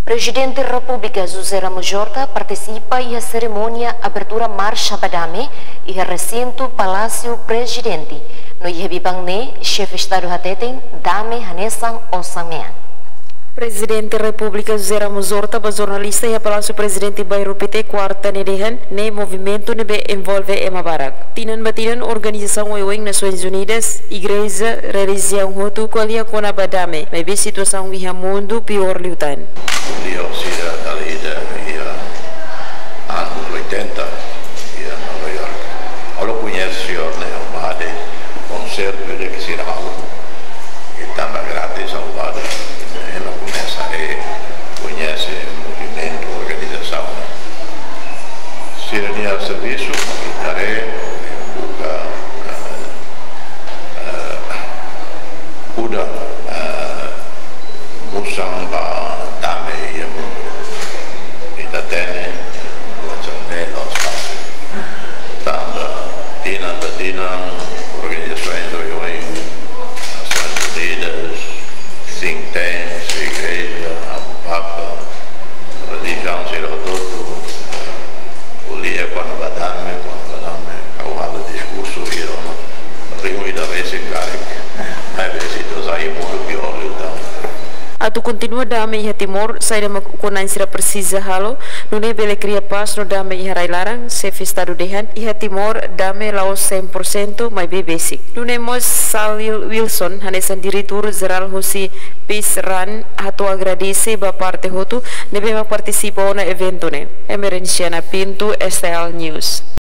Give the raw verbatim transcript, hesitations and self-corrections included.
Presidente da República José Ramos Horta participa em cerimônia abertura Marcha Badame e recinto Palácio Presidente. No Ihebibangne, chefe de Estado Hateten, Dame Hanesang Osamean. Presidente da República José Ramos Horta, jornalista e Palácio Presidente Bairro P T quarta nedehan, ne movimento nebe envolve Ema Barak. Tinan batinan Organização Oiweng Nações Unidas, Igreja, Religião Hutu, Kolia Kona Badame, mebe situação viha mundo pior liutan. Beliau sudah dari ia anos oitenta ia Nova York. Kalau punya sior ne ada konserto de que se ralo e também grátis ao lado. Ela começa a conhecer o movimento, a organização. Se ele é serviço, darei buka udah musang ba dame ia mundo. Kita tene macam ne los passos. Tanda tina tina organizações oioi, Nações Unidas, think tanks, igreja, Papa, religião, seja todo, o dia quando badame, quando badame, ao lado discurso, viram, reunir da vez em Garik, mas visitas aí muito pior, então. Atu continua dame iha Timor, saída makukunan sira precisa halo, nune bele cria paz no dame iha Railarang, chefe Estado dehan, iha Timor dame lao cem por cento mai be basic. Nune mos Salil Wilson, hanesan diretor geral hosi Peace Run, hatu agradece ba parte hotu, nebe mak participa na evento ne. Emerenciana Pinto, S T L News.